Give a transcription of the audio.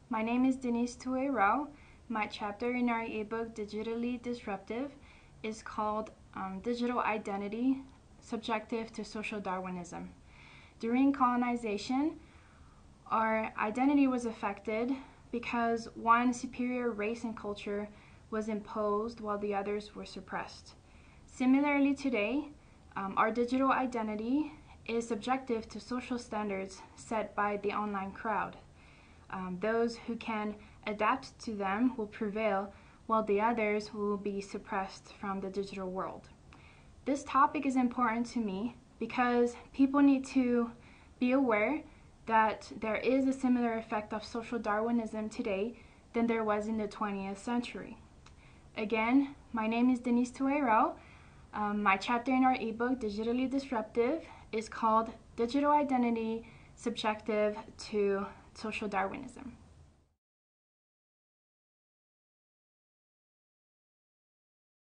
My name is Denise Tuairau. My chapter in our ebook, Digitally Disruptive, is called Digital Identity, Subjective to Social Darwinism. During colonization, our identity was affected because one superior race and culture was imposed while the others were suppressed. Similarly today, our digital identity is subjective to social standards set by the online crowd. Those who can adapt to them will prevail, while the others will be suppressed from the digital world. This topic is important to me because people need to be aware that there is a similar effect of social Darwinism today than there was in the 20th century. Again, my name is Denise Tuairau. My chapter in our ebook, Digitally Disruptive, is called Digital Identity, Subjective to Social Darwinism.